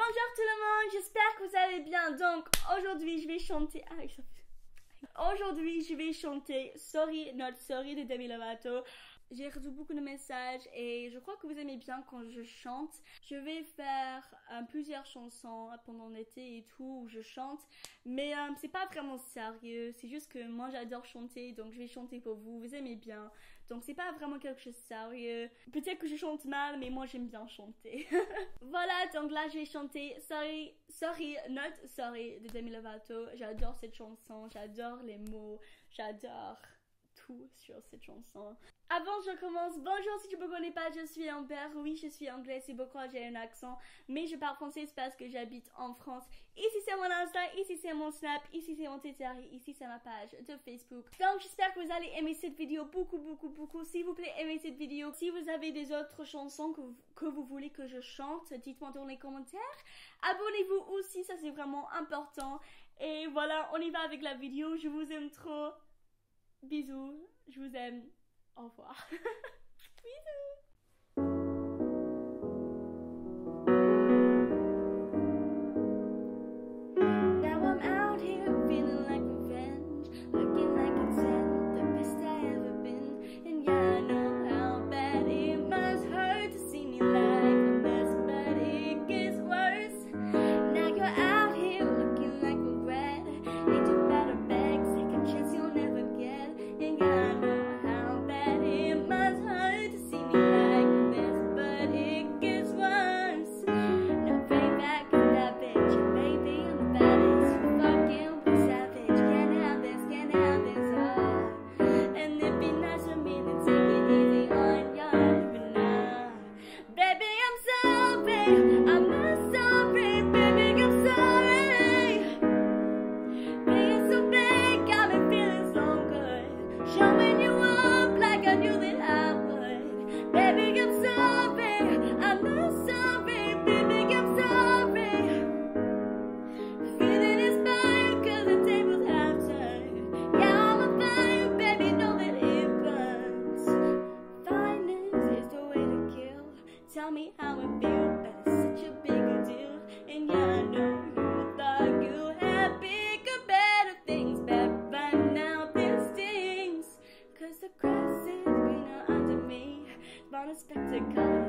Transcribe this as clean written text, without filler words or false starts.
Bonjour tout le monde, j'espère que vous allez bien. Donc aujourd'hui je vais chanter. Aujourd'hui je vais chanter Sorry Not Sorry de Demi Lovato. J'ai reçu beaucoup de messages et je crois que vous aimez bien quand je chante. Je vais faire plusieurs chansons pendant l'été et tout où je chante, mais c'est pas vraiment sérieux. C'est juste que moi j'adore chanter, donc je vais chanter pour vous. Vous aimez bien, donc c'est pas vraiment quelque chose de sérieux. Peut-être que je chante mal, mais moi j'aime bien chanter. Voilà, donc là je vais chanter Sorry Not Sorry de Demi Lovato. J'adore cette chanson, j'adore les mots, j'adore tout sur cette chanson. Avant je commence, bonjour, si tu me connais pas, je suis Amber. Oui, je suis anglaise, c'est pourquoi j'ai un accent, mais je parle français, c'est parce que j'habite en France. Ici c'est mon Insta, ici c'est mon Snap, ici c'est mon Twitter, ici c'est ma page de Facebook. Donc j'espère que vous allez aimer cette vidéo beaucoup. S'il vous plaît, aimez cette vidéo. Si vous avez des autres chansons que vous voulez que je chante, dites-moi dans les commentaires. Abonnez-vous aussi, ça c'est vraiment important. Et voilà, on y va avec la vidéo. Je vous aime trop. Bisous, je vous aime. Au revoir. Bisous. Now I'm out here feeling like revenge, looking like it's the best I ever been. And yeah, I know how bad it must hurt to see me like a mess, but it gets worse. Now you're out here looking like regret. Ain't too bad or beg, second chance you'll never get. And yeah, I know how bad it must hurt to see me like a mess, but it gets worse. Now bring back that bitch, baby, I'm the baddest. Fucking savage, can't have this, and it'd be nice for me to take it easy on ya, but nah. Baby, I'm sorry, I'm not sorry, baby, I'm sorry. Being so big got me feeling so good, showing you up like I knew that I would. Baby, I'm sorry, I'm not sorry, baby, I'm sorry. Feeling inspired cause the tables have turned. Yeah, I'm a fire, baby, know that it burns. Finance is the way to kill. Tell me how it feels, but it's such a big deal. And yeah, I know you thought you had bigger, better things, but by now this stings. Cause the grass is greener under me. Born a spectacle.